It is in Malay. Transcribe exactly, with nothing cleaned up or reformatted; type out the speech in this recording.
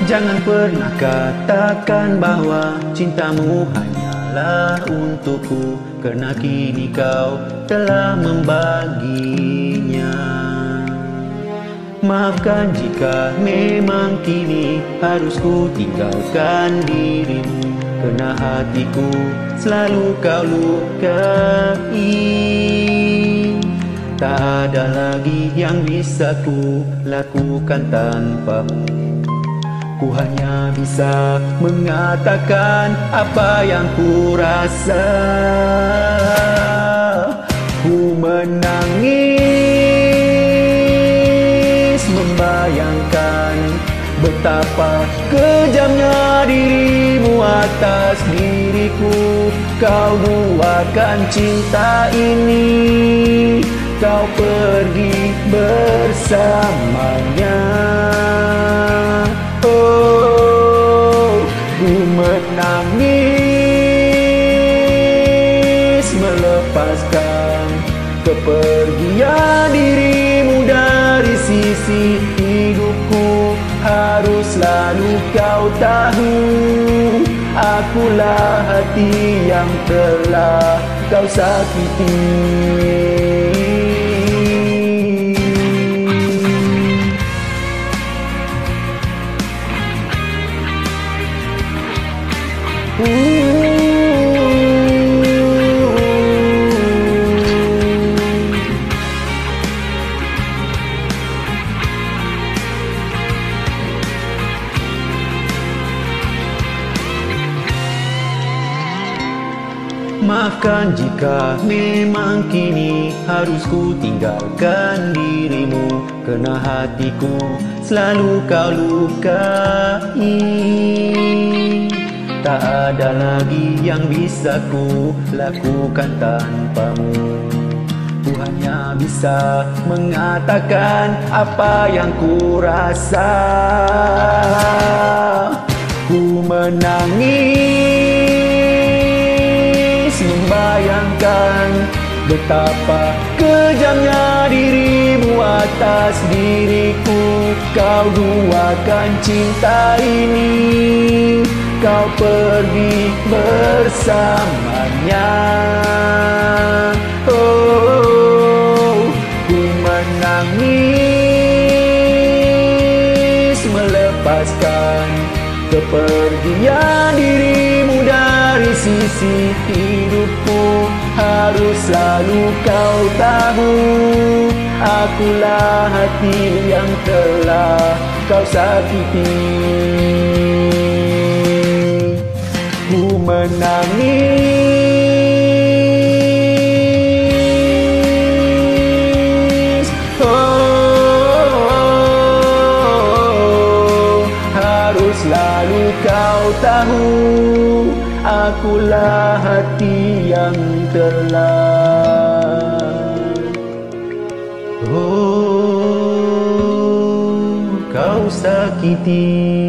Jangan pernah katakan bahwa cintamu hanyalah untukku, karena kini kau telah membaginya. Maafkan jika memang kini harus ku tinggalkan dirimu, karena hatiku selalu kau lukai. Tak ada lagi yang bisa ku lakukan tanpamu. Ku hanya bisa mengatakan apa yang ku rasa. Ku menangis membayangkan betapa kejamnya dirimu atas diriku. Kau duakan cinta ini, kau pergi bersamanya. Oh, ku menangis melepaskan kepergian dirimu dari sisi hidupku. Harus selalu kau tahu, akulah hati yang telah kau sakiti. Maafkan jika memang kini harus ku tinggalkan dirimu, karena hatiku selalu kau lukai. Tak ada lagi yang bisa ku lakukan tanpamu. Ku hanya bisa mengatakan apa yang ku rasa. Ku menangis membayangkan betapa kejamnya dirimu atas diriku. Kau duakan cinta ini, kau pergi bersamanya. Oh, ku menangis melepaskan kepergian dirimu dari sisi hidupku. Harus selalu kau tahu, akulah hati yang telah kau sakiti. Ku menangis, oh, harus selalu kau tahu, akulah hati yang telah oh, kau sakiti.